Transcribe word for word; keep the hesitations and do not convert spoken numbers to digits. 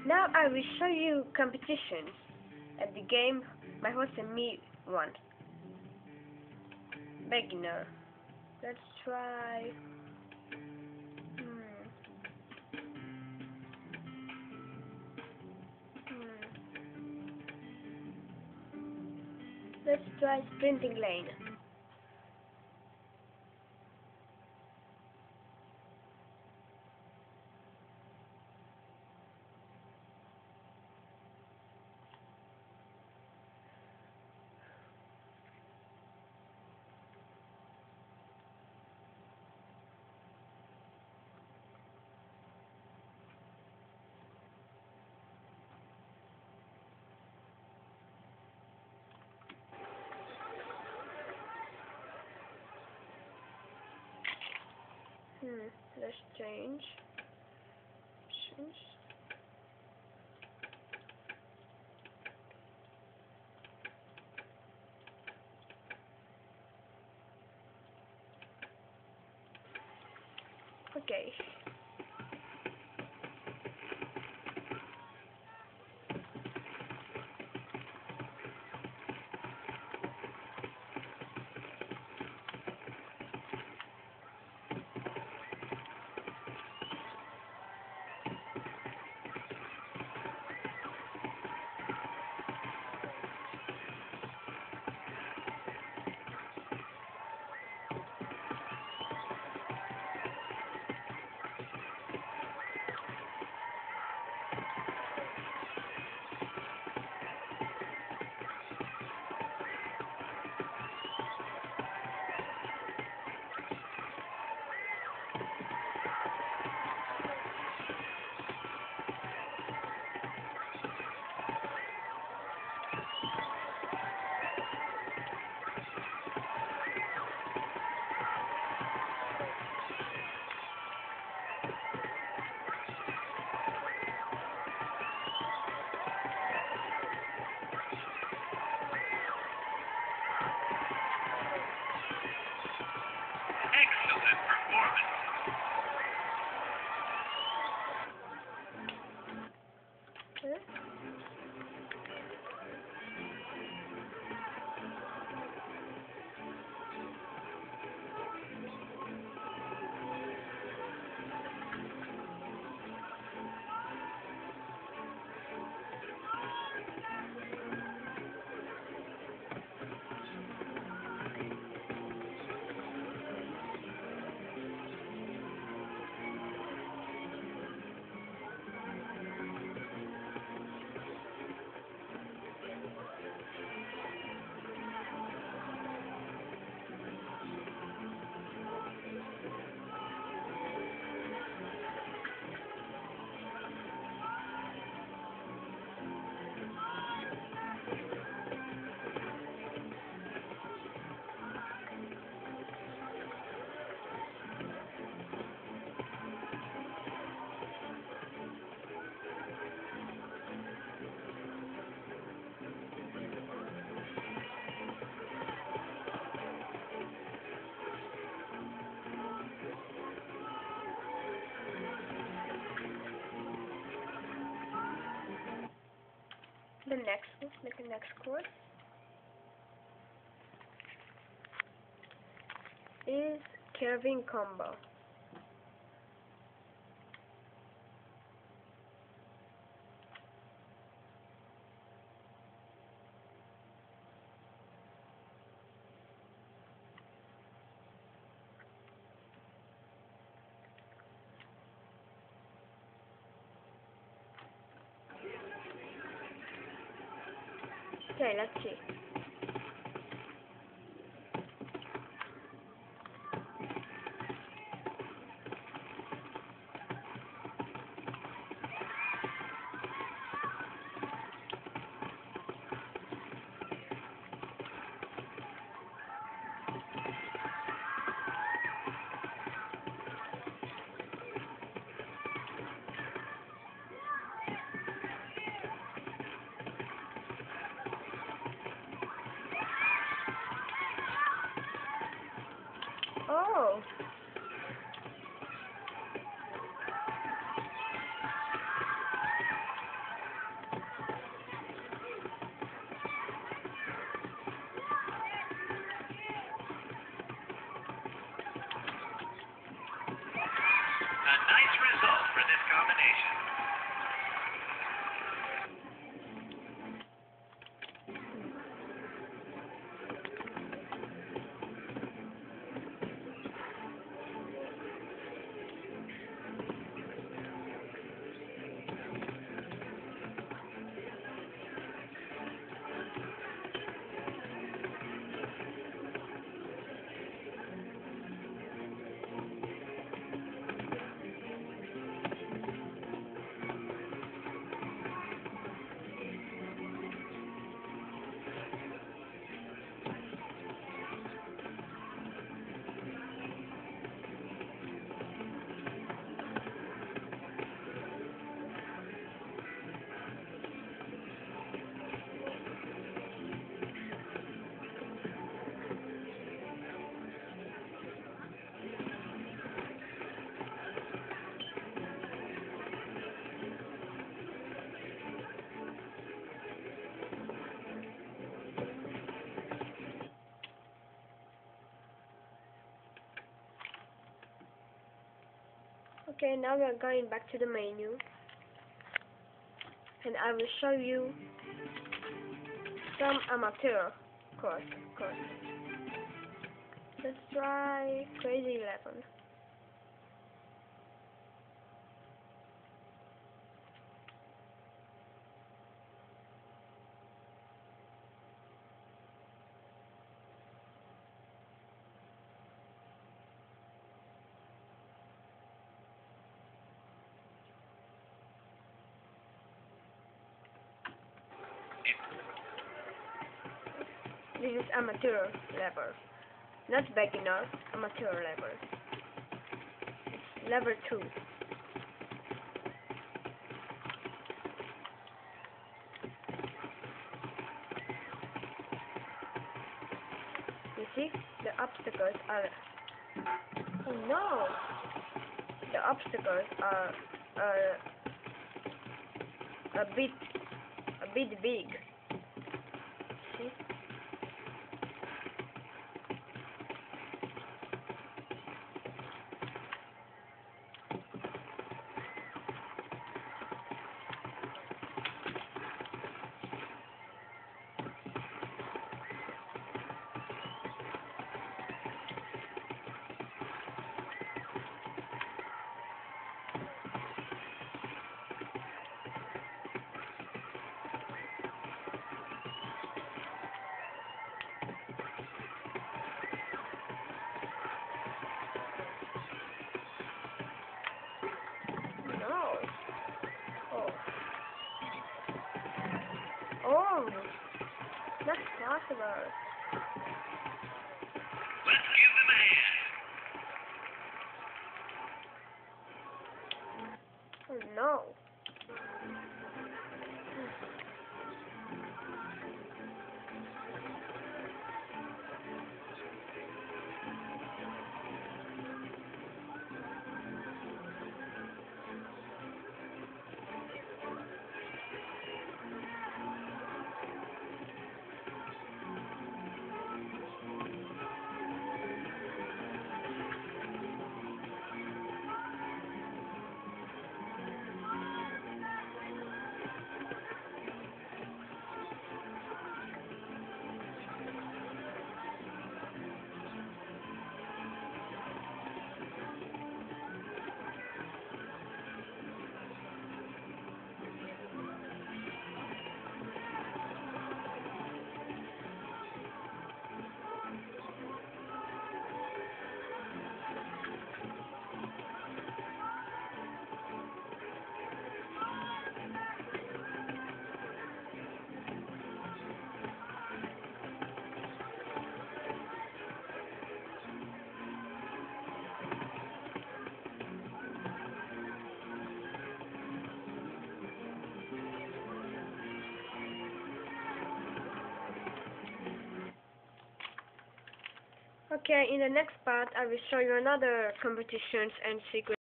Now I will show you competitions at the game my host and me won. Beginner. Let's try. Hmm. Hmm. Let's try sprinting lane. Hmm. Let's change. Change. Okay. Excellent performance. Huh? The next, like the next course is curving combo. Okay, let's see. combination. Okay, now we are going back to the menu, and I will show you some amateur course. course. Let's try Crazy Eleven. This is amateur level, not beginner, amateur level. It's level two. You see, the obstacles are, oh no, the obstacles are, are a bit, a bit big. See? No. Oh. Oh. That's possible. Let's give them a hand. Oh no. Okay, in the next part I will show you another competitions and secrets.